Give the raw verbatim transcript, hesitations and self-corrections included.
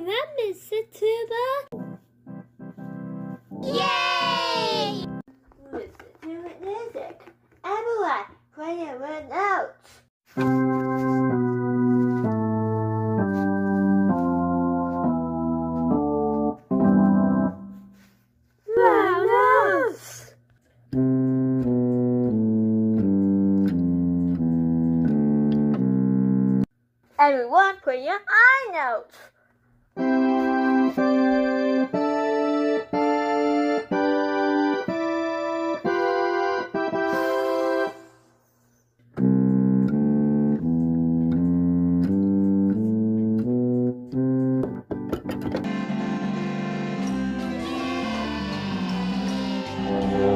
Isn't that Mister Tuba? Yay! Listen to the music. Everyone, play your notes. Wow, notes! Everyone, put your eye notes. Yeah.